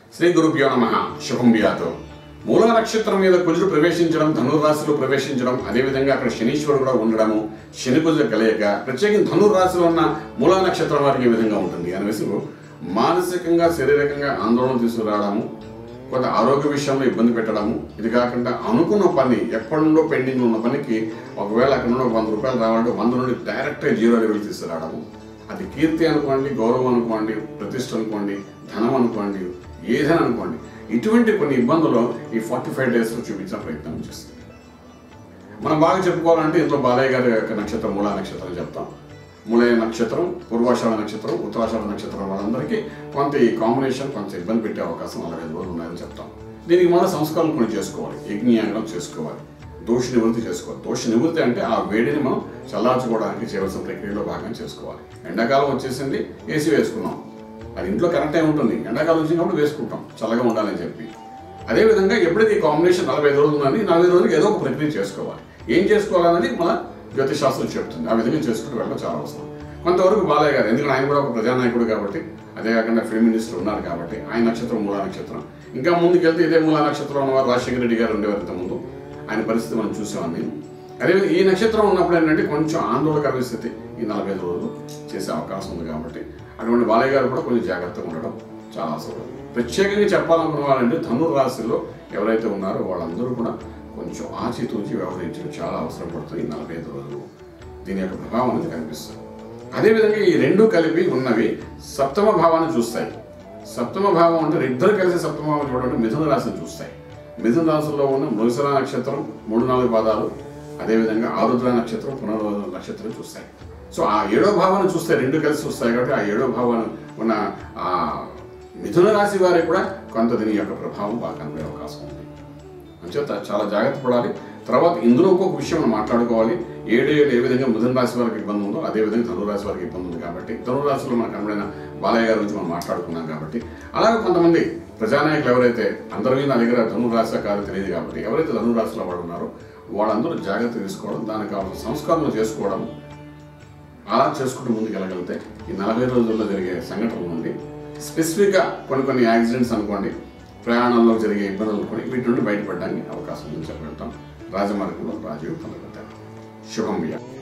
శ్రీ గురుభ్యో నమః. శుభం వ్యాతో. మూలా నక్షత్రం మీద కుజుడు ప్రవేశించడం, ధనుర్రాశిలో ప్రవేశించడం, అదేవిధంగా అక్కడ శనీశ్వరుడు కూడా ఉండడము, శని కుజుల కలయిక ప్రత్యేకంగా ధనుర్రాశిలో ఉన్న మూలా నక్షత్రం వారికి ఏ విధంగా ఉంటుంది అనేసి మానసికంగా శారీరకంగా ఆందోళన తీసుకురావడము, కొంత ఆరోగ్య విషయంలో ఇబ్బంది పెట్టడము, ఇది కాకుండా అనుకున్న పని ఎప్పటి నుండో పెండింగ్ ఉన్న పనికి ఒకవేళ అక్కడ నుండి 100 రూపాయలు రావాలంటే 100 నుండి డైరెక్ట్గా 0 లెవెల్ తీసుకురావడము, అది కీర్తి అనుకోండి, గౌరవం అనుకోండి, ప్రతిష్ట అనుకోండి, ధనం అనుకోండి, ఏదైనా అనుకోండి, ఇటువంటి కొన్ని ఇబ్బందులు ఈ 45 డేస్లో చూపించే ప్రయత్నం చేస్తుంది. మనం బాగా చెప్పుకోవాలంటే ఇంట్లో బాలయ్య గారి యొక్క నక్షత్రం మూలా నక్షత్రం చెప్తాం. మూలయ నక్షత్రం, పూర్వాషాఢ నక్షత్రం, ఉత్తరాషాఢ నక్షత్రం వాళ్ళందరికీ కొంత ఈ కాంబినేషన్ కొంచెం ఇబ్బంది పెట్టే అవకాశం 45 రోజులు ఉన్నాయని చెప్తాం. దీనికి మన సంస్కారం కొన్ని చేసుకోవాలి, యజ్ఞయాగం చేసుకోవాలి, దోష నివృత్తి చేసుకోవాలి. దోష నివృత్తి అంటే ఆ వేడిని మనం చల్లార్చుకోవడానికి చేయవలసిన ప్రక్రియలో భాగంగా చేసుకోవాలి. ఎండాకాలం వచ్చేసింది, ఏసీ వేసుకున్నాం, అది ఇంట్లో కరెక్ట్ అయి ఉంటుంది, ఎండాకాలం వచ్చినప్పుడు వేసుకుంటాం చల్లగా ఉండాలని చెప్పి. అదేవిధంగా ఎప్పుడైతే ఈ కాంబినేషన్ 45 రోజులు ఉందని 40 రోజులకి ఏదో ఒక ప్రక్రియ చేసుకోవాలి. ఏం చేసుకోవాలన్నది మన జ్యోతిశాస్త్రం చెప్తుంది. ఆ విధంగా చేసుకుంటూ వెళ్ళడం చాలా అవసరం. కొంతవరకు బాలయ్య గారు, ఎందుకంటే ఆయన కూడా ఒక ప్రజానాయకుడు కాబట్టి, అదే కాకుండా ఫిల్మ్ మినిస్టర్ ఉన్నారు కాబట్టి ఆయన నక్షత్రం మూలా నక్షత్రం. ఇంకా ముందుకెళ్తే ఇదే మూలా నక్షత్రం ఉన్నవారు రాజశేఖర రెడ్డి గారు ఉండేవారు ఇంతకుముందు. ఆయన పరిస్థితి మనం చూసామని నేను. అదేవిధంగా ఈ నక్షత్రం ఉన్నప్పుడు ఏంటంటే కొంచెం ఆందోళనకర పరిస్థితి ఈ 45 రోజులు చేసే అవకాశం ఉంది కాబట్టి అటువంటి బాలయ్య గారు కూడా కొంచెం జాగ్రత్తగా ఉండడం చాలా అవసరం. ప్రత్యేకంగా చెప్పాలనుకున్న వాళ్ళంటే ధనుర్రాశిలో ఎవరైతే ఉన్నారో వాళ్ళందరూ కూడా కొంచెం ఆచితూచి వ్యవహరించడం చాలా అవసరం పడుతుంది ఈ 45 రోజులు. దీని యొక్క ప్రభావం అనేది కనిపిస్తుంది. అదేవిధంగా ఈ రెండు కలిపి ఉన్నవి సప్తమ భావాన్ని చూస్తాయి. సప్తమ భావం అంటే ఇద్దరు కలిసి సప్తమ భావం చూడండి మిథున రాశిని చూస్తాయి. మిథున రాశిలో ఉన్న మృగశిర నక్షత్రం 3-4 పాదాలు, అదేవిధంగా ఆరుద్ర నక్షత్రం, పునర్వసు నక్షత్రం చూస్తాయి. సో ఆ 7వ భావాన్ని చూస్తే రెండు కలిసి చూస్తాయి కాబట్టి ఆ 7వ భావాన్ని ఉన్న ఆ మిథున రాశి వారికి కూడా కొంత దీని యొక్క ప్రభావం బాగా కనబడే అవకాశం ఉంది. అంచేత చాలా జాగ్రత్త పడాలి. తర్వాత ఇందులో ఇంకొక విషయం మనం మాట్లాడుకోవాలి. 7 ఏ విధంగా మిథున రాశి వారికి ఇబ్బంది ఉందో అదేవిధంగా ధనురాశి వారికి ఇబ్బంది ఉంది కాబట్టి ధనురాశిలో మనకు కనబడిన బాలయ్య గారి గురించి మనం మాట్లాడుకున్నాం కాబట్టి, అలాగే కొంతమంది ప్రజానాయకులు ఎవరైతే అందరూ నా దగ్గర ధనురాశి కాదు తెలియదు కాబట్టి ఎవరైతే ధనురాశిలో వాడు ఉన్నారో వాళ్ళందరూ జాగ్రత్త తీసుకోవడం, దానికి కావాల్సిన సంస్కారాలు చేసుకోవడం, అలా చేసుకుంటూ ముందుకు వెళ్ళగలిగితే ఈ 40 రోజుల్లో జరిగే సంఘటనల నుండి స్పెసిఫిక్గా కొన్ని యాక్సిడెంట్స్ అనుకోండి, ప్రయాణంలో జరిగే ఇబ్బందులు అనుకోండి, వీటి నుండి బయటపడడానికి అవకాశం ఉందని చెప్పగలుగుతాం. రాజమార్గంలో రాజీవ్ పొందగలుగుతారు. శుభం వ్యాధి.